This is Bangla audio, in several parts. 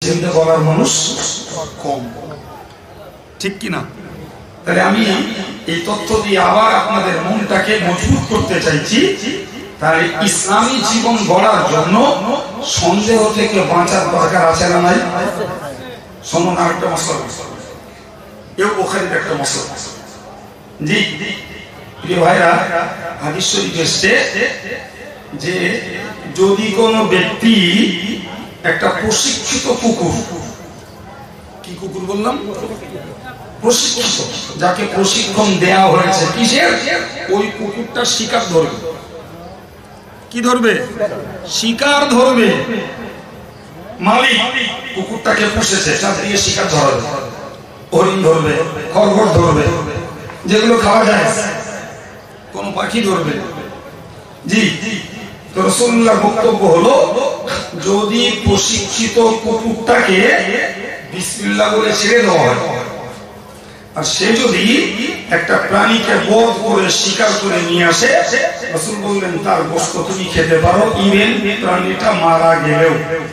যেতে বলার মানুষ কম, ঠিক কিনা? তাহলে আমি এই তথ্য দিয়ে আবার আপনাদের মনটাকে মজবুত করতে চাইছি। তাই ইসলামী জীবন গড়ার জন্য সন্দেহ থেকে বাঁচার দরকার আছে না নাই? শুনুন আরেকটা মশলা, এও বুখারীর একটা মশলা। জি প্রিয় ভাইরা, হাদিস শরীফে এসেছে যে যদি কোনো ব্যক্তি একটা প্রশিক্ষিত কুকুর, কি কুকুর বললাম? প্রশিক্ষিত, যাকে প্রশিক্ষণ দেওয়া হয়েছে কিসের? ওই কুকুরটা শিকার ধরবে। কি ধরবে? শিকার ধরবে। মালিক কুকুরটাকে পুষেছে, তার দিয়ে শিকার ধরবে, হরিণ ধরবে, খরগোশ ধরবে, যেগুলো খাওয়া যায়, কোন পাখি ধরবে। জি, তো রাসূলুল্লাহর বক্তব্য হলো, যদি প্রশিক্ষিত কুকুরটাকে বিসমিল্লাহ বলে ছেড়ে দেওয়া হয়, আর সে যদি একটা প্রাণীকে বধ করে শিকার করে নিয়ে আসে, রাসূল বললেন তার গোশত তুমি খেতে পারো, ইভেন প্রাণীটা মারা গেলেও।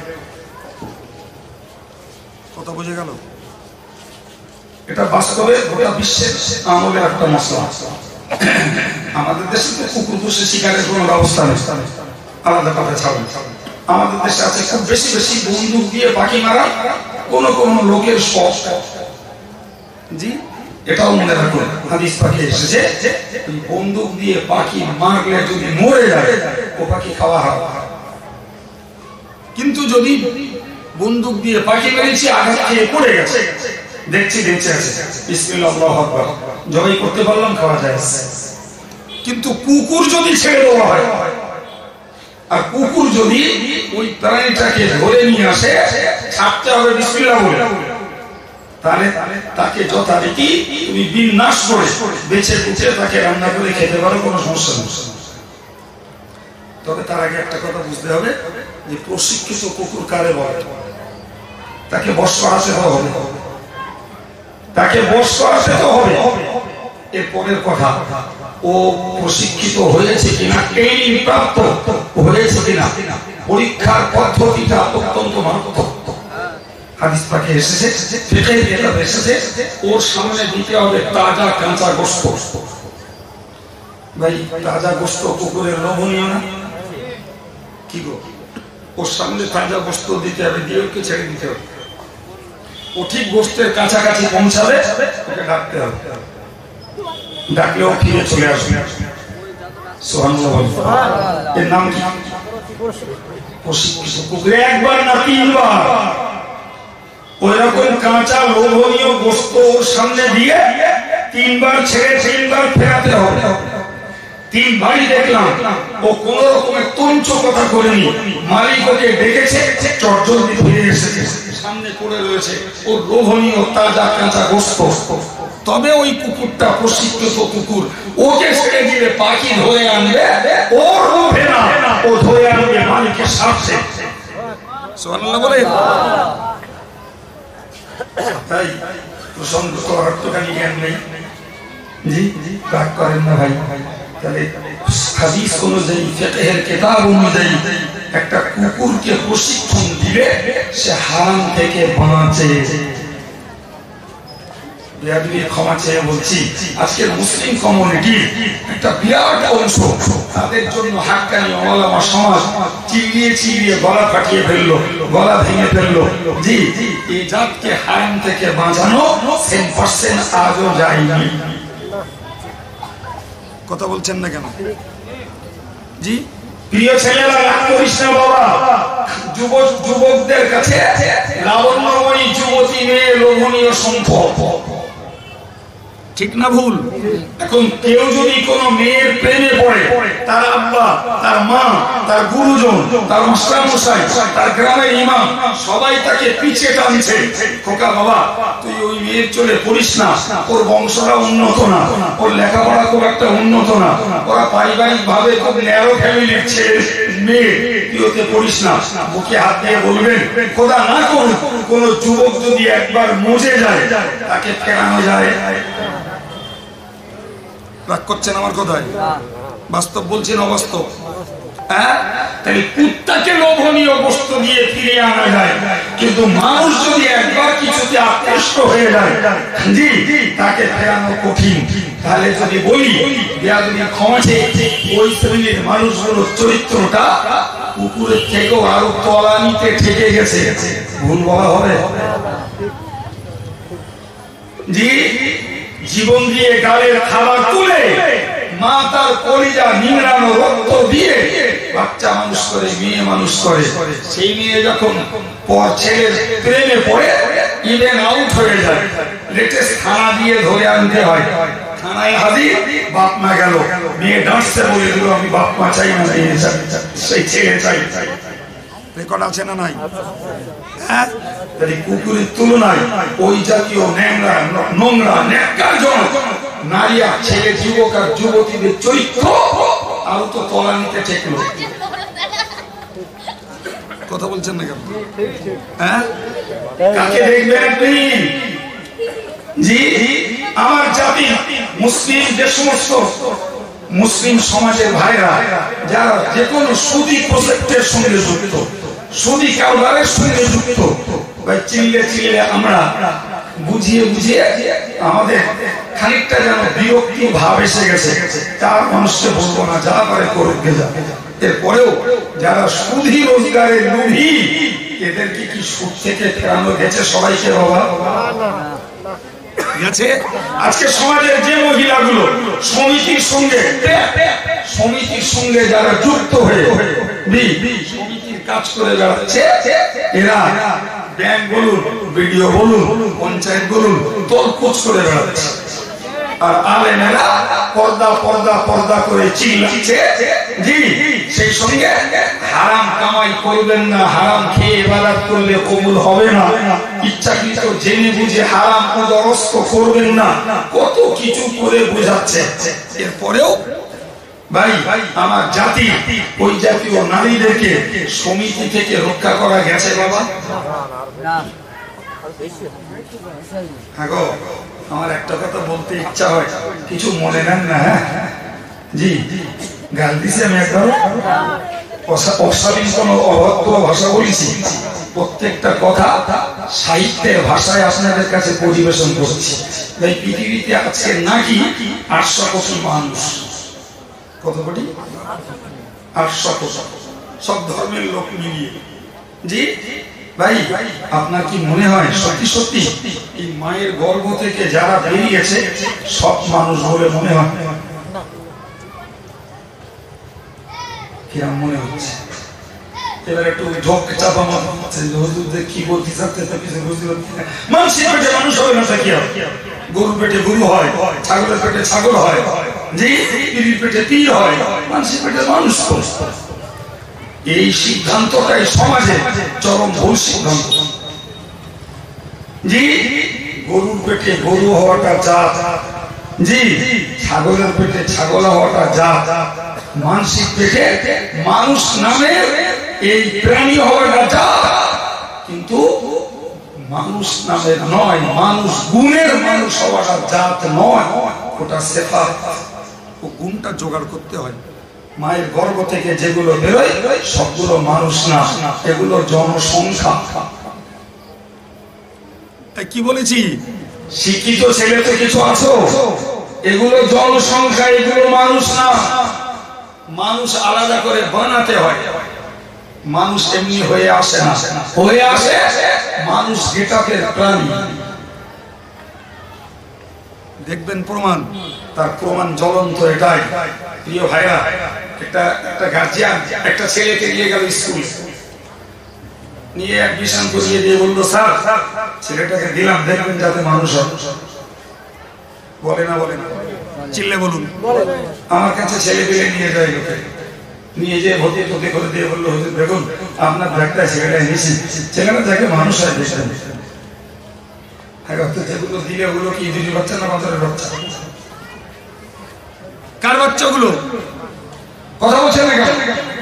কথা বুঝে গেল? এটা বাস্তবে গোটা বিশ্বের আমলের একটা মশলা। আমাদের দেশে তো কুকুর পুষে শিকারের কোনো ব্যবস্থা নেই, আলাদা কথা ছাড়ুন। আমাদের দেশে আছে খুব বেশি বেশি বন্দুক দিয়ে পাখি মারা, কোন কোন লোকের শখ। জি, এটাও মনে রাখুন, হাদিস পাখি এসেছে বন্দুক দিয়ে পাখি মারলে যদি মরে যায় ও পাখি খাওয়া হয়। কিন্তু যদি বন্দুক দিয়ে পাখি মেরেছি, আঘাত খেয়ে পড়ে গেছে, দেখছি বেঁচে আছে, বিসমিল্লাহ আল্লাহু আকবার, জবাই করতে পারলাম, খাওয়া যায়। কিন্তু কুকুর যদি ছেড়ে দেওয়া হয়, আর কুকুর যদি ওই প্রাণীটাকে ধরে নিয়ে আসে, ছাড়তে হবে বিসমিল্লাহ বলে, তাহলে তাকে যথারীতি তুমি বিনাশ করে বেঁচে কুচে তাকে রান্না করে খেতে পারো, কোনো সমস্যা নেই। তবে তার আগে একটা কথা বুঝতে হবে যে প্রশিক্ষিত কুকুর কারে বলে? তাকে বশ করাতে হবে, তাকে বশ করাতে হবে। এরপরের কথা, ও প্রশিক্ষিত হয়েছে কিনা, ট্রেনিং প্রাপ্ত হয়েছে কিনা, পরীক্ষার পদ্ধতিটা অত্যন্ত মারাত্মক। হাদিস পাকে এসেছে, ফিকহের কিতাবে এসেছে, ওর সামনে দিতে হবে তাজা কাঁচা গোশত। ভাই, তাজা গোশত কুকুরের লোভনীয় না? কি গো, ওর সামনে তাজা গোশত দিতে হবে, দিয়ে ওকে ছেড়ে দিতে হবে। ও ঠিক গোশতের কাছাকাছি পৌঁছাবে, ওকে ডাকতে হবে, ডাকলেও ফিরে চলে আসবে। সুবহানাল্লাহ। এর নাম কি? প্রশিক্ষিত কুকুর। একবার না তিনবার ওইরকম কাঁচা লোভনীয় গোশত ওর সামনে দিয়ে তিনবার ছেড়ে তিনবার ফেরাতে হবে। তিনবারই দেখলাম ও কোন রকমের তঞ্চ কথা করেনি, মালিক ওকে ডেকেছে, চটজলদি ফিরে এসেছে, সামনে পড়ে রয়েছে ওর লোভনীয় তাজা কাঁচা গোশত। তবে ওই কুকুরটা প্রশিক্ষিত কুকুর, ওকে ছেড়ে দিলে পাখি ধরে আনবে, ওর লোভে না, ও ধরে আনবে মালিকের স্বার্থে। সুবহানাল্লাহ বলে। তাই প্রসঙ্গ করার তো খালি জ্ঞান নেই। জি, রাগ করেন না ভাই। তাহলে হাদিস অনুযায়ী, ফিকহের কিতাব অনুযায়ী একটা কুকুরকে প্রশিক্ষণ দিলে সে হারাম থেকে বাঁচে। ক্ষমা চেয়ে বলছি, আজকের মুসলিম কমিউনিটির একটা বিরাট অংশ, তাদের জন্য হাক্কানি ওলামা সমাজ চিল্লিয়ে চিল্লিয়ে গলা ফাটিয়ে ফেললো, গলা ভেঙে ফেললো। জি, এই জাতকে হারাম থেকে বাঁচানো 10% আজও যায়নি। কথা বলছেন না কেন? জি, প্রিয় ছেলেরা, রাগ করিস না বাবা। যুবকদের কাছে লাবণ্যময়ী যুবতী মেয়ে লোভনীয় সম্পদ, ঠিক না ভুল? এখন কেউ যদি কোনো মেয়ের প্রেমে পড়ে, তার আব্বা, তার মা, তার গুরুজন, তার মাস্টারমশাই, তার গ্রামের ইমাম সবাই তাকে পিছে টানছে, খোকা বাবা তুই ওই মেয়ের চলে পড়িস না, ওর বংশটা উন্নত না, ওর লেখাপড়া খুব একটা উন্নত না, ওরা পারিবারিক ভাবে খুব ন্যারো ফ্যামিলির ছেলে মেয়ে, তুই ওতে পড়িস না। বুকে হাত দিয়ে বলবেন, খোদা না করুক কোন যুবক যদি একবার মজে যায়, তাকে ফেরানো যায়। রাগ করছেন আমার কথায়? বাস্তব বলছেন অবাস্তব? হ্যাঁ, তাই কুত্তাকে লোভনীয় বস্তু দিয়ে ফিরিয়ে আনা যায়, কিন্তু মানুষ যদি একবার কিছুতে আকৃষ্ট হয়ে যায় জি তাকে ফেরানো কঠিন। তাহলে যদি বলি বেয়াদবি ক্ষমা চেয়ে ওই শ্রেণীর মানুষগুলোর চরিত্রটা কুকুরের থেকেও আরো তলানিতে ঠেকে গেছে, ভুল বলা হবে? জি জীবন দিয়ে গালের খাবার তুলে মা তার কলিজা নিংড়ানো রক্ত দিয়ে বাচ্চা মানুষ করে, মেয়ে মানুষ করে। সেই মেয়ে যখন ছেলের প্রেমে পড়ে ইভেন আউট হয়ে যায়, লেটেস্ট থানা দিয়ে ধরে আনতে হয়। থানায় হাজির, বাপ মা গেল, মেয়ে ডাঁটছে বলে দিল আমি বাপ মা চাই না, সেই ছেলে চাই। রেকর্ড আছে না নাই? হ্যাঁ, কুকুরের তুলনায় ওই জাতীয় নোংরা ন্যাক্কারজনক নারী আর ছেলে, যুবক আর যুবতীদের চরিত্র আরো তো তলানিতে ঠেকলো। কথা বলছেন না কেন? হ্যাঁ, কাকে দেখবেন আপনি? জি আমার জাতি মুসলিম, যে সমস্ত মুসলিম সমাজের ভাইরা যারা যে কোনো সুদী প্রজেক্টের সঙ্গে যুক্ত, সুদী কারবারের সঙ্গে যুক্ত, চিল্লে চিল্লে আমরা বুঝিয়ে বুঝিয়ে আমাদের খানিকটা যেন বিরক্তি ভাব এসে গেছে। তার মানুষকে বলবো না, যা পারে করুক গেজা। এরপরেও যারা সুদী রোজগারের লোভী, এদেরকে কি সুদ থেকে ফেরানো গেছে সবাইকে? বাবা গেছে। আজকে সমাজের যে মহিলাগুলো সমিতির সঙ্গে যারা যুক্ত হয়ে সমিতির কাজ করে বেড়াচ্ছে, এরা ব্যাংক বলুন, বিডিও বলুন, পঞ্চায়েত বলুন, তলকুচ করে বেড়াচ্ছে। আর আলেমেরা পর্দা পর্দা পর্দা করে চিল্লাচ্ছে জি সেই সঙ্গে হারাম কামাই করবেন না, হারাম খেয়ে ইবাদত করলে কবুল হবে না, ইচ্ছাকৃত জেনে বুঝে হারাম পদরস্ত করবেন না, কত কিছু করে বোঝাচ্ছে। এরপরেও ভাই আমার জাতি ওই জাতীয় নারীদেরকে সমিতি থেকে রক্ষা করা গেছে বাবা? হ্যাঁ গো, আমার একটা কথা বলতে ইচ্ছা হয়, কিছু মনে নেন না। হ্যাঁ জি, গাল দিছি আমি একবার, অশালীন কোন অভদ্র ভাষা বলেছি, প্রত্যেকটা কথা সাহিত্যের ভাষায় আপনাদের কাছে পরিবেশন করছি। তাই পৃথিবীতে আজকে নাকি 800 কোটি মানুষ, কত কোটি? 800 কোটি, সব ধর্মের লোক মিলিয়ে। জি ভাই, আপনার কি মনে হয় সত্যি সত্যি এই মায়ের গর্ভ থেকে যারা বেরিয়েছে সব মানুষ বলে মনে হয়? কিরম মনে হচ্ছে? এবার একটু ঢোক চাপা মাথা হচ্ছে, হুজুরদের কি বলতে চাচ্ছে মানুষের পেটে মানুষ হবে না, কি হয়? গরুর পেটে গরু হয়, ছাগলের পেটে ছাগল হয়, জি পীরের পেটে পীর হয়, মানুষের পেটে মানুষ। এই সিদ্ধান্তটাই সমাজে চরম ভুল সিদ্ধান্ত। জি গরুর পেটে গরু হওয়াটা জাত, জি ছাগলের পেটে ছাগল হওয়াটা জাত, মানুষের পেটে মানুষ নামে এই প্রাণী হওয়াটা জাত, কিন্তু মানুষ নামে নয়, মানুষ গুণের মানুষ হওয়াটা জাত নয়, ওটা সেফাত। ও গুণটা জোগাড় করতে হয়। মায়ের গর্ভ থেকে যেগুলো বেরোয় সবগুলো মানুষ না, এগুলো জনসংখ্যা। কি বলেছি? শিক্ষিত ছেলে তো কিছু আছো, এগুলো জনসংখ্যা, এগুলো মানুষ না। মানুষ আলাদা করে বানাতে হয়, মানুষ এমনি হয়ে আসে না, হয়ে আসে মানুষ গেটাপের প্রাণী। দেখবেন প্রমাণ, তার প্রমাণ জ্বলন্ত এটাই। প্রিয় ভাইরা, একটা গার্জিয়ান একটা ছেলেকে নিয়ে গেল স্কুল, নিয়ে অ্যাডমিশন করিয়ে দিয়ে বললো স্যার ছেলেটাকে দিলাম, দেখবেন যাতে মানুষ হয়। বলে না বলে না? চিল্লে বলুন। আমার কাছে ছেলে পেলে নিয়ে যায়, লোকে নিয়ে যেয়ে ভর্তি টতি করে দিয়ে বললো হুজুর দেখুন আপনার ব্যাগটা ছেলেটা এনেছি, ছেলেটা যাকে মানুষ হয় দেখেন। যেগুলো দিলে ওগুলো কি দুটি বাচ্চা না বাজারের বাচ্চা? কার বাচ্চাগুলো? কথা বলছে না কেন?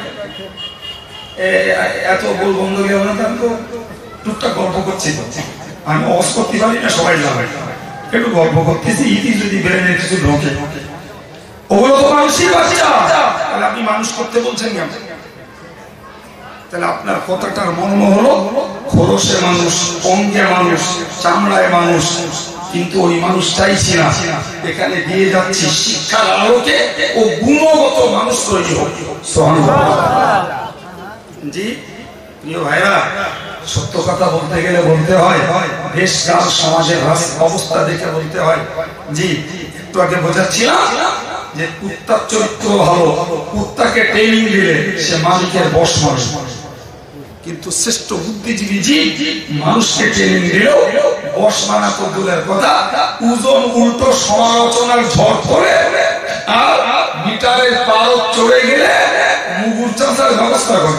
এত বল বন্ধ গেল না, আমি তো টুকটাক গল্প করছি, আমি অস করতে পারি না, সবাই যাবে একটু গল্প করতেছি, ইতি যদি বেড়ে কিছু ঢোকে, ওগুলো তো মানুষই বাচ্চা, তাহলে আপনি মানুষ করতে বলছেন কেন? তাহলে আপনার কথাটার মর্ম হলো খোলসে মানুষ, অঙ্গে মানুষ, চামড়ায় মানুষ, কিন্তু ওই মানুষ চাইছি না। এখানে দিয়ে যাচ্ছি শিক্ষার আলোকে ও গুণগত মানুষ তৈরি হোক। জি প্রিয় ভাইরা, সত্য কথা বলতে গেলে বলতে হয়, দেশ কাল সমাজের অবস্থা দেখে বলতে হয়। জি একটু আগে বোঝাচ্ছিলাম যে কুত্তার চরিত্র ভালো, কুত্তাকে ট্রেনিং দিলে সে মালিকের বশ মানুষ, কিন্তু শ্রেষ্ঠ বুদ্ধিজীবী জীব মানুষকে ট্রেনিং দিলেও বশ মানা তো দূরের কথা, ওজন উল্টো সমালোচনার ঝড় করে আর মিটারের পারদ চড়ে গেলে মুগুর চাষার ব্যবস্থা করে।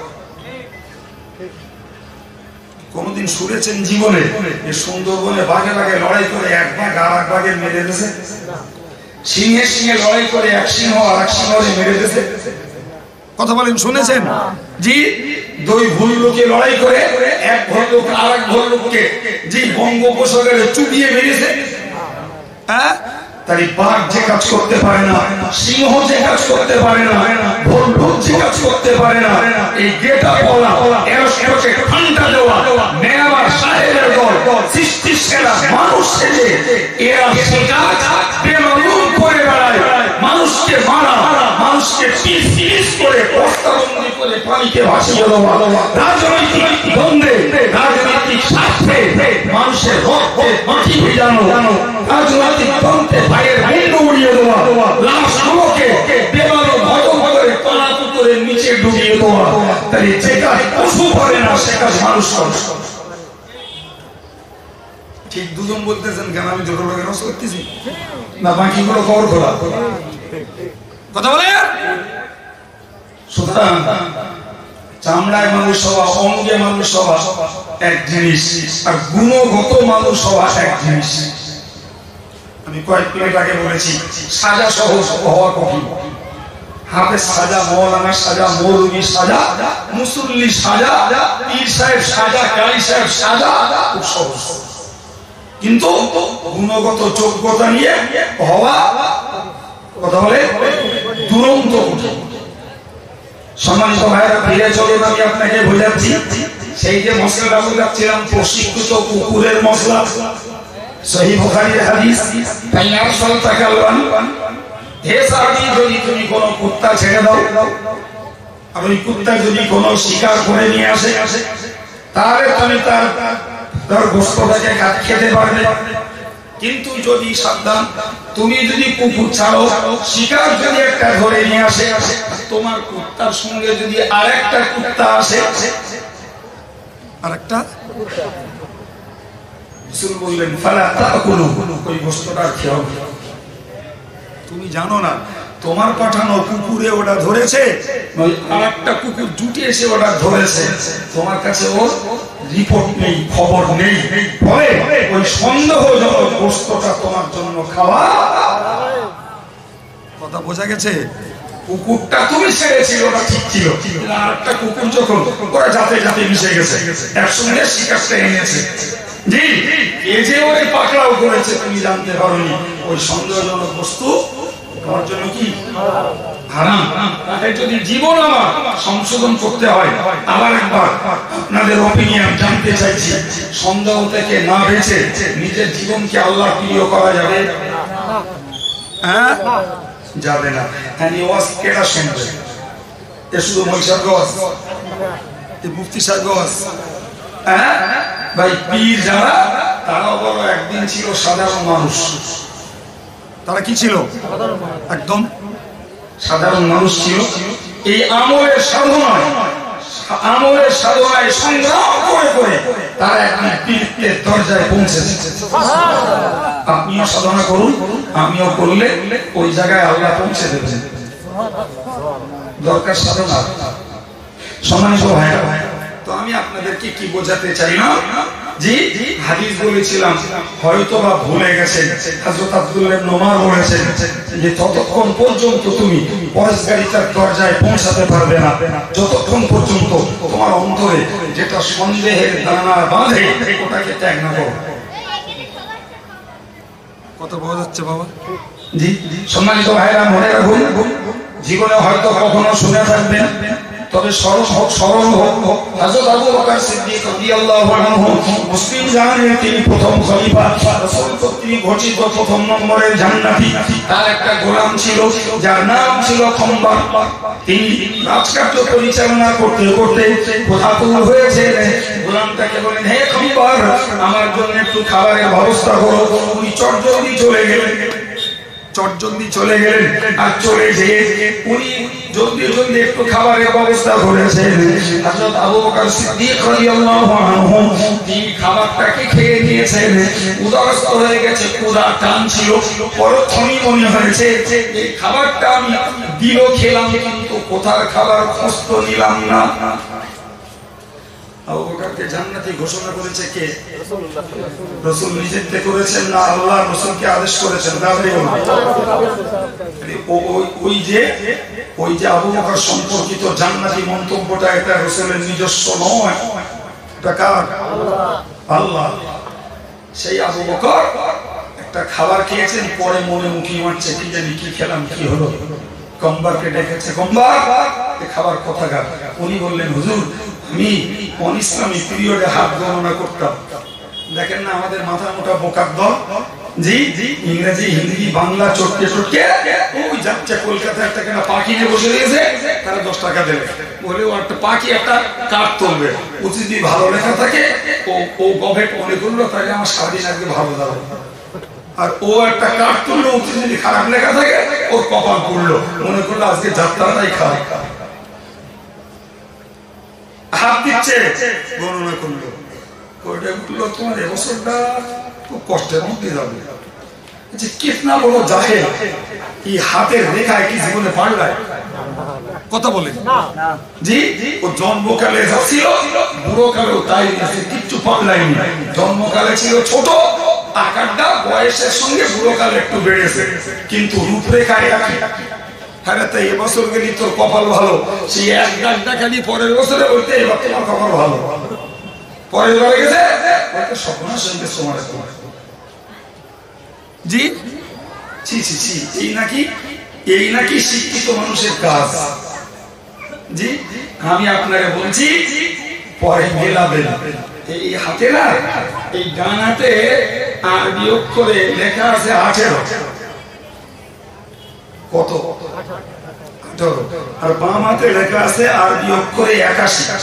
কোনদিন শুনেছেন জীবনে সুন্দরবনে বাঘে বাঘে লড়াই করে এক বাঘ আর এক বাঘের মেরে দিয়েছে? সিংহে সিংহে লড়াই করে এক সিংহ আর এক সিংহরে মেরে দিয়েছে? কথা বলেন, শুনেছেন? জি দুই ভল্লুকে লড়াই করে এক ভল্লুক আর এক ভল্লুককে জি বঙ্গোপসাগরে চুবিয়ে মেরেছে। হ্যাঁ, তাই বাঘ যে কাজ করতে পারে না, সিংহ যে কাজ করতে পারে না, ভল্লুক যে কাজ করতে পারে না, এই গেটা বলা এরোকে ঠান্ডা দেওয়া নেওয়ার সাহেবের দল সৃষ্টির সেরা মানুষ সেজে এরা সে কাজ বেমালুম করে বেড়ায়। মানুষকে মারা, মানুষকে পিস পিস করে বস্তাবন্দি করে পানিতে ভাসিয়ে দেওয়া, রাজনৈতিক দ্বন্দ্বে, রাজনৈতিক স্বার্থে মানুষের রক্তে মাটি ভিজানো, রাজনৈতিক দ্বন্দ্বে ভাইয়ের মুন্ড উড়িয়ে দেওয়া, লাশগুলোকে বেমালুম ভজন করে পানা পুকুরের নিচে ডুবিয়ে দেওয়া। তাই যে কাজ পশু করে না সে কাজ মানুষ করে। ঠিক দুজন বলতেছেন কেন? আমি ছোট লোকের রস করতেছি না, বাকিগুলো খবর খোলা কথা বলে। সুতরাং চামড়ায় মানুষ হওয়া, অঙ্গে মানুষ হওয়া এক জিনিস, আর গুণগত মানুষ হওয়া এক জিনিস। আমি কয়েক মিনিট আগে বলেছি সাজা সহজ হওয়া কঠিন। হাফেজ সাজা, মৌলানা সাজা, মৌলবী সাজা, মুসল্লি সাজা, পীর সাহেব সাজা, কারি সাহেব সাজা খুব সহজ, কিন্তু গুণগত যোগ্যতা নিয়ে হওয়া কথা বলে দুরন্ত কঠিন। সম্মানিত ভাইরা, ফিরে চলুন, আমি আপনাকে বোঝাচ্ছি। সেই যে মশলাটা বোঝাচ্ছিলাম, প্রশিক্ষিত কুকুরের মশলা, সহিহ বুখারীর হাদিস, তাইয়ার সলতাকে আল্লাহ হে সাহাবী, যদি তুমি কোনো কুত্তা ছেড়ে দাও আর ওই কুত্তা যদি কোনো শিকার করে নিয়ে আসে, তাহলে তুমি তার গোশতটাকে খেতে পারবে। কিন্তু যদি সাবধান, তুমি যদি কুকুর ছাড়ো, শিকার যদি একটা ধরে নিয়ে আসে, তোমার কুত্তার সঙ্গে যদি আরেকটা কুত্তা আসে, আরেকটা রাসূল বললেন ফালা তাকুলু, ওই গোশতটা খেও। তুমি জানো না তোমার পাঠানো কুকুরে ওটা ধরেছে, ওই আরেকটা কুকুর জুটে এসে ওটা ধরেছে, তোমার কাছে ওর রিপোর্ট নেই, খবর নেই, ফলে ওই সন্দেহজনক গোশতটা তোমার জন্য খাওয়া। কথা বোঝা গেছে? কুকুরটা তুমি ছেড়েছিল ওটা ঠিক ছিল, আরেকটা কুকুর যখন ওরা যাতে যাতে মিশে গেছে, একসঙ্গে শিকারটা এনেছে, জি এ যে ওই পাকড়াও করেছে, তুমি জানতে পারোনি, ওই সন্দেহজনক বস্তু তোমার জন্য কি হারাম। তাই যদি জীবন আমার সংশোধন করতে হয়, আবার একবার আপনাদের অপিনিয়ন জানতে চাইছি, সন্দেহ থেকে না বেঁচে নিজের জীবনকে আল্লাহ প্রিয় করা যাবে? হ্যাঁ যাবে না। হ্যাঁ, ওয়াজ কেটা শুনবে? এ শুধু মৈশার ওয়াজ, এ মুফতি সাহেব ওয়াজ? হ্যাঁ ভাই, পীর যারা তারাও বলো একদিন ছিল সাধারণ মানুষ। তারা কি ছিল? একদম সাধারণ মানুষ ছিল। এই আমলের সাধনায় সংগ্রাম করে করে তারা একদিন পীরের দরজায় পৌঁছেছে। আপনিও সাধনা করুন, আমিও করলে ওই জায়গায় আল্লাহ পৌঁছে দেবেন। দরকার সাধনা। সম্মানিত ভাইরা, তো আমি আপনাদেরকে কি বোঝাতে চাইলাম, জি হাদিস বলেছিলাম, হয়তো বা ভুলে গেছেন, হযরত আব্দুল্লাহ ইবনে ওমর বলেছেন যে ততক্ষণ পর্যন্ত তুমি পরহেজগারিতার দরজায় পৌঁছাতে পারবে না যতক্ষণ পর্যন্ত তোমার অন্তরে যেটা সন্দেহের দানা বাঁধে ওটাকে ত্যাগ না করো। কত বোঝা যাচ্ছে বাবা? জি সম্মানিত ভাইরা, মনে রাখুন, জীবনে হয়তো কখনো শুনে থাকবেন তবে স্মরণ হোক হযরত আবু বকর সিদ্দিক রাদিয়াল্লাহু আনহু মুসলিম জাহানের তিনি প্রথম খলিফা, রাসূল কর্তৃক ঘোষিত প্রথম নম্বরের জান্নাতি। তার একটা গোলাম ছিল যার নাম ছিল খম্বার। তিনি রাজকার্য পরিচালনা করতে করতে ক্ষুধাতুর হয়েছে। গোলামটাকে বলেন, হে খম্বার, আমার জন্য একটু খাবারের ব্যবস্থা করো। উনি চটজলদি চলে গেলেন আর চলে যেয়ে উনি জলদি জলদি একটু খাবারের ব্যবস্থা করেছেন। হযরত আবু বকর সিদ্দিক রাদিয়াল্লাহু আনহু তিনি খাবারটাকে খেয়ে নিয়েছেন। উদারস্ত হয়ে গেছে, ক্ষুধা টান ছিল। পরক্ষণই মনে হয়েছে এই খাবারটা আমি দিলো খেলাম, কিন্তু কোথার খাবার খোঁজ তো নিলাম না। আবু বকরকে জান্নাতি ঘোষণা করেছে কে? রাসূল নিজে থেকে করেছেন না আল্লাহ রাসূলকে আদেশ করেছেন? ওই যে আবু বকর সম্পর্কিত জান্নাতি মন্তব্যটা, এটা রাসূলের নিজস্ব নয়, এটা কার? আল্লাহ। সেই আবু বকর একটা খাবার খেয়েছেন, পরে মনে মুখি মারছে, কি জানি কি খেলাম, কি হলো। কম্বারকে ডেকেছে, কম্বার খাবার কোথাকার? উনি বললেন, হুজুর আমি অনিসলামিক পিরিয়ডে হাত গণনা করতাম। দেখেন না আমাদের মাথা মোটা বোকার দল, জি ইংরেজি হিন্দি বাংলা চটকে ওই যাচ্ছে কলকাতা একটা কেনা পাখি নিয়ে বসে রয়েছে, তারা 10 টাকা দেবে বলে ও একটা পাখি একটা কাঠ তুলবে, ও যদি ভালো লেখা থাকে ও গভেট মনে করলো তাহলে আমার সারাদিন আজকে ভালো যাবে। আর ও একটা কাঠ তুললো, ও যদি খারাপ লেখা থাকে ওর কপাল পুড়লো, মনে করলো আজকে যাত্রাটাই খারাপ। হাত দিচ্ছে, গণনা করলো, তোমার এবছরটা খুব কষ্টের মধ্যে যাবে। কিতনা বড় জাহেল, এই হাতের রেখায় কি জীবনে পাল্টায়? কথা বলে জি, ও জন্মকালে যা ছিল বুড়োকালেও তাই আছে, কিচ্ছু পাল্টায়নি। জন্মকালে ছিল ছোট আকারটা, বয়সের সঙ্গে বুড়োকালে একটু বেড়েছে, কিন্তু রূপরেখায় একই। হ্যাঁ তাই এবছর গেলি তোর কপাল ভালো, সেই এক ডাকটা খালি পরের বছরে বলতে এবার তোমার কপাল ভালো, পরের বারে গেছে সর্বনাশ হয়ে গেছে তোমার। জি ছি ছি ছি, এই নাকি শিক্ষিত মানুষের কাজ। জি আমি আপনাকে বলছি, পরে মেলাবেন এই হাতে না, এই ডান হাতে আর বিয়োগ করে লেখা আছে 18, কত 18, আর বাম হাতে লেখা আছে আর বিয়োগ করে 81।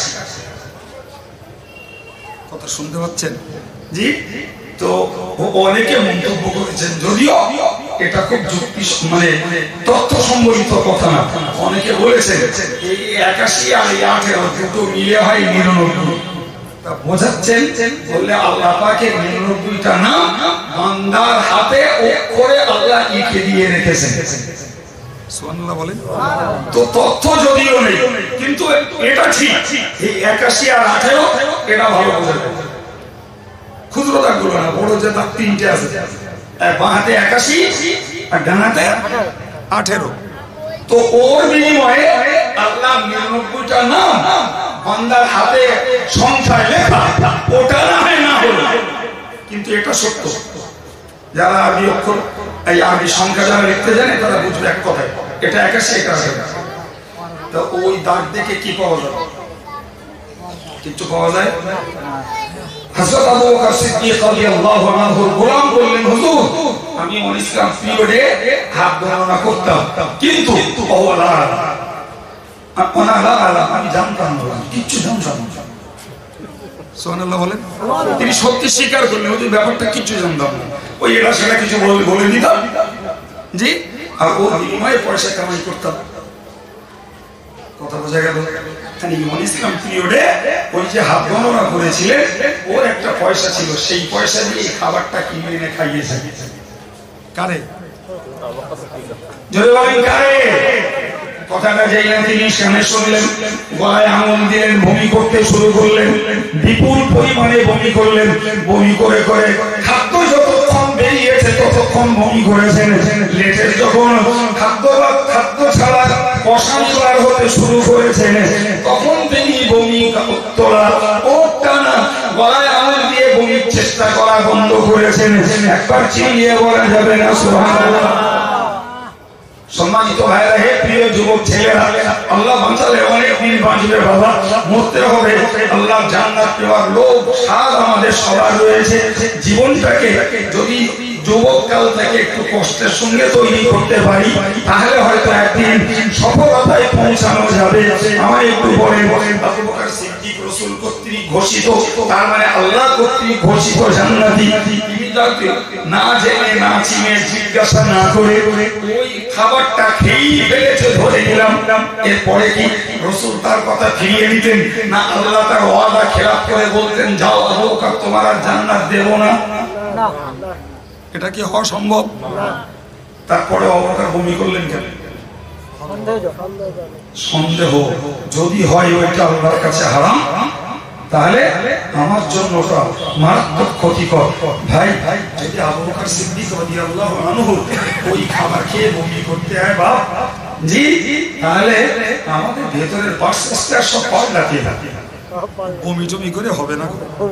কথা শুনতে পাচ্ছেন? জি তো অনেকে মন্তব্য করেছেন, যদিও এটা খুব যুক্তি মানে তথ্য সম্বলিত কথা না। অনেকে বলেছেন এই 81 আর এই 18 দুটো মিলে হয় 99। তা বোঝাচ্ছেন বললে আল্লাহ পাকের 99টা নাম বান্দার হাতে অক্ষরে আল্লাহ লিখে দিয়ে রেখেছেন। সুবহানাল্লাহ বলেন। তো তথ্য যদিও নেই, কিন্তু এটা ঠিক, এই 81 আর 18 এটা ভালো বোঝাবে। ক্ষুদ্র দাগগুলো না, বড় যে দাগ 3টে আছে, বাঁ হাতে 81 আর ডান হাতে 18। তো ওর বিনিময়ে আল্লাহ 99টা নাম বান্দার হাতে সংখ্যায় লেখা, ওটা না হয় না হলো, কিন্তু এটা সত্য। যারা আরবি অক্ষর এই আরবি সংখ্যা যারা লিখতে জানে তারা বুঝবে এক কথায়, এটা 81 এটা 18। তো ওই দাগ দেখে কি পাওয়া যাবে? কিছু পাওয়া যায়? হযরত আবু বকর সিদ্দিক রাদিয়াল্লাহু আনহু গোলাম বললেন, হুজুর আমি ইসলাম পিরিয়ডে হাত গণনা করতাম, কিন্তু আমি জানতাম না, কিচ্ছু জানতাম না। সুবহানাল্লাহ বলেন। তিনি সত্যি স্বীকার করলেন, হুজুর ব্যাপারটা কিচ্ছু জানতাম না, ওই এটা সেটা কিছু বলে দিতাম, জি আর ও বিনিময়ে পয়সা কামাই করতাম। কথা বোঝা গেল? ইসলাম পিরিয়ডে ওই যে হাত গণনা করেছিলেন, ওর একটা পয়সা ছিল, সেই পয়সা দিয়ে খাবারটা কিনে এনে খাইয়েছে। কারে? জোরে বলেন কারে? কথাটা যেই না তিনি সামনে শুনলেন, গলায় আঙুল দিলেন, বমি করতে শুরু করলেন, বিপুল পরিমাণে বমি করলেন। বমি করে করে খাদ্য যতক্ষণ বেরিয়েছে ততক্ষণ বমি করেছেন। লেটের যখন খাদ্য ছাড়া কষানিবার হতে শুরু করেছেন, তখন তিনি বমি তোলা ও টানা গলায় আঙুল দিয়ে বমির চেষ্টা করা বন্ধ করেছেন। একবার চিনিয়ে বলা যাবে না সুবহানাল্লাহ। সম্মানিত ভাইরা, হে প্রিয় যুবক ছেলেরা, আল্লাহ বাঁচালে অনেক দিন বাঁচবে বাবা, মরতে হবে। আল্লাহ জান্নাত পাওয়ার লোক স্বাদ আমাদের সবার রয়েছে। জীবনটাকে যদি যুবককাল থেকে একটু কষ্টের সঙ্গে তৈরি করতে পারি, তাহলে হয়তো একদিন সফলতায় পৌঁছানো যাবে। আমার একটু বলেন, আবু বকর সিদ্দিক রাসূল কর্তৃক ঘোষিত, তার মানে আল্লাহ কর্তৃক ঘোষিত জান্নাতি। না জেনে না চিনে জিজ্ঞাসা না করে ওই খাবারটা খেয়েই ফেলেছে ধরে নিলাম। এরপরে কি রাসূল তার কথা ফিরিয়ে দিতেন না? আল্লাহ তার ওয়াদা খেলাফ করে বলতেন, যাও আবু বকর, তোমার আর জান্নাত দেব না? এটা কি হওয়া সম্ভব? তারপরে আবু বকর বমি করলেন কেন? সন্দেহ যদি হয় ওইটা আল্লাহর কাছে হারাম, তাহলে আমার জন্য ওটা মারাত্মক ক্ষতিকর। ভাই যদি আবু বকর সিদ্দিক রাদিয়াল্লাহু আনহু ওই খাবার খেয়ে বমি করতে হয় বাপ জি, তাহলে আমাদের ভেতরের পার্সেসটা সব পাল্টাতে থাকে। বমি টমি করে হবে না,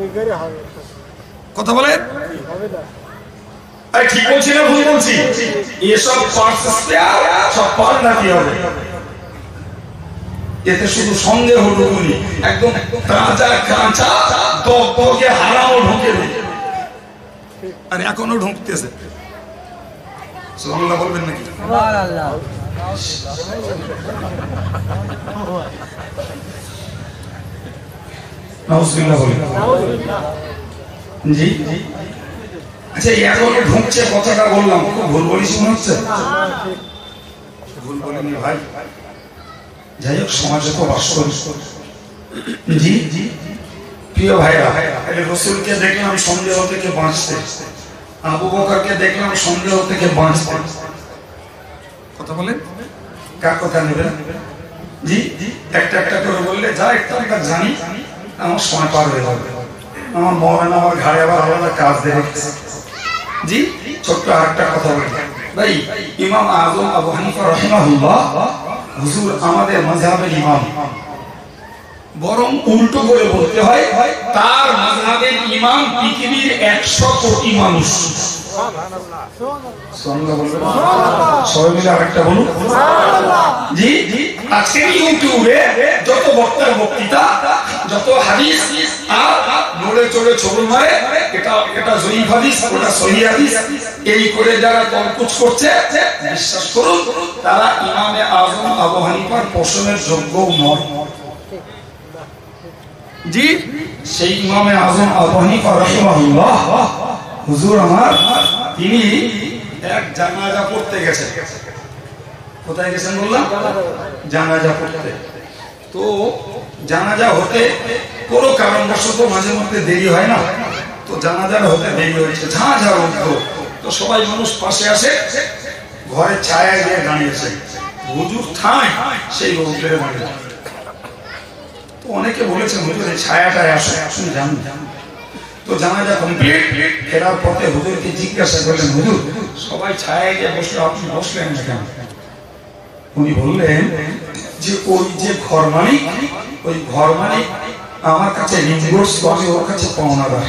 কথা বলে ঠিক বলছি না ভুল বলছি? এসব পার্সেসটা সব পাল্টাতে হবে। এতে শুধু সন্দেহ ঢুকুনি, একদম কাঁচা কাঁচা দগদগে হারাও ঢুকে দেয়, আর এখনো ঢুকতেছে। সুবহানাল্লাহ বলবেন নাকি? সুবহানাল্লাহ। নাউজুবিল্লাহ বলেন। জি আচ্ছা, এখনো ঢুকছে কথাটা বললাম, খুব ভুল বলিস মনে হচ্ছে? ভুল বলিনি ভাই। যাই হোক, সমাজে তো বাস করি। জি জি প্রিয় ভাইরা, রাসূলকে দেখলাম সন্দেহ থেকে বাঁচতে, আবু বকরকে দেখলাম সন্দেহ থেকে বাঁচতে। কথা বলেন, কার কথা নেবেন? জি একটা একটা করে বললে যা একটা একটা জানি, আমার সময় পার হয়ে যাবে। আমার মনে না, আমার ঘাড়ে আবার আলাদা কাজ দেখে। জি ছোট্ট আরেকটা কথা বলি ভাই, ইমাম আযম আবু হানিফা রাহিমাহুল্লাহ হুজুর আমাদের মাযহাবের ইমাম, বরং উল্টো করে বলতে হয় তার মাযহাবের ইমাম পৃথিবীর 100 কোটি মানুষ। সুবহানাল্লাহ বলবেন? সবাই মিলে আরেকটা বলুন। জি আজকে ইউটিউবে যত বক্তার বক্তৃতা, যত হাদিস আর নড়ে চড়ে ছবল মারে, এটা জয়ীফ হাদিস, ওটা সহিহ হাদিস, এই করে যারা তলকুচ করছে, বিশ্বাস করুন তারা ইমামে আযম আবু হানিফার পোষণের যোগ্য নয়। জি সেই ইমামে আযম আবু হানিফা রাহিমাহুল্লাহ হুজুর আমার, তিনি এক জানাজা পড়তে গেছেন। কোথায় গেছেন বললাম? জানাজা পড়তে। তো জানাজা হতে কোনো কারণবশত মাঝে মধ্যে দেরি হয় না, তো জানাজার হতে দেরি হয়েছে, ঝাঁঝা রৌদ্র। তো সবাই মানুষ পাশে আসে, ঘরের ছায়ায় গিয়ে দাঁড়িয়েছে, হুজুর ঠাঁই সেই রৌদ্রে দাঁড়িয়ে। তো অনেকে বলেছেন হুজুর এই ছায়াটায় আসে, আসুন জান। তো জানাজা কমপ্লিট, ফেরার পথে হুজুরকে জিজ্ঞাসা করলেন, হুজুর সবাই ছায়ায় গিয়ে বসলো, আপনি বসলেন না কেন? উনি বললেন যে ওই যে ঘর মালিক, ওই ঘর মালিক আমার কাছে ঋণগ্রস্ত, আমি ওর কাছে পাওনাদার।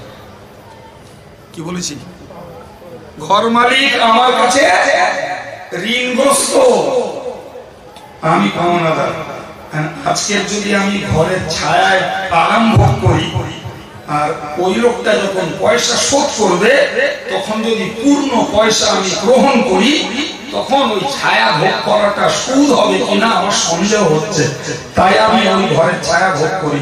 কি বলেছি? ঘর মালিক আমার কাছে ঋণগ্রস্ত, আমি পাওনাদার। আজকের যদি আমি ঘরের ছায়ায় আরাম ভোগ করি, আর ওই লোকটা যখন পয়সা শোধ করবে, তখন যদি পূর্ণ পয়সা আমি গ্রহণ করি, তখন ওই ছায়া ভোগ করাটা সুদ হবে কিনা আমার সন্দেহ হচ্ছে, তাই আমি ওই ঘরের ছায়া ভোগ করি।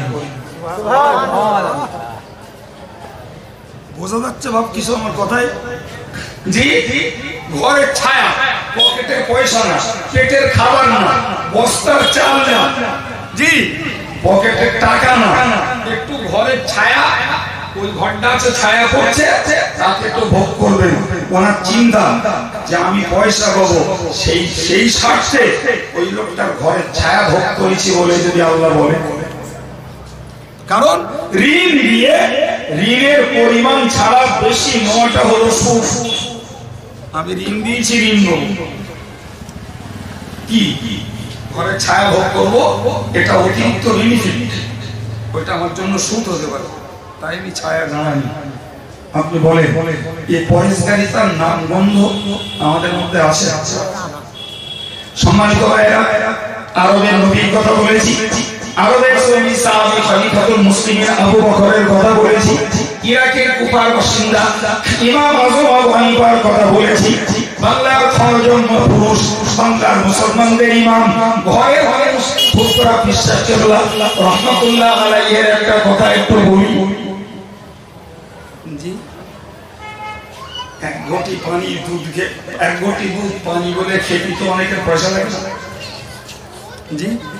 বোঝা যাচ্ছে ভাব কিছু আমার কথায়? জি ঘরের ছায়া, পকেটের পয়সা না, পেটের খাবার না, বস্তার চাল না, জি পকেটের টাকা না, একটু ঘরের ছায়া, ওই ঘরটা আছে ছায়া পড়ছে, তাকে একটু ভোগ করবেন। ওনার চিন্তা যে আমি পয়সা পাবো, সেই স্বার্থে ওই লোকটার ঘরের ছায়া ভোগ করেছি বলে যদি আল্লাহ বলে। কারণ ঋণ দিয়ে ঋণের পরিমাণ ছাড়া বেশি নেওয়াটা হলো সুদ। আমি ঋণ দিয়েছি, ঋণ নেব, কি ঘরের ছায়া ভোগ করবো, এটা অতিরিক্ত বেনিফিট, ওইটা আমার জন্য সুদ হতে পারে, তাই আমি ছায়া জানাই। আপনি বলেন এই পরেশকারিতার নাম গন্ধ আমাদের মধ্যে আছে? সম্মানিত ভাইরা, আরবের নবীর কথা বলেছি, আরবের সৈনী সাহাবী খলিফাতুল মুসলিমিন আবু বকরের কথা বলেছি, ইরাকের কুফার বাসিন্দা ইমাম আযম আবু হানিফার কথা বলেছি, বাংলার খরজন্ম পুরুষ বাংলার মুসলমানদের ইমাম ঘরে ঘরে ফুরফুরা পিসা কেবলা রাহমাতুল্লাহ আলাইহির একটা কথা একটু বলি। জি, এক ঘটি পানি দুধ পানি বলে খেতে তো অনেকের পয়সা লাগে। জি,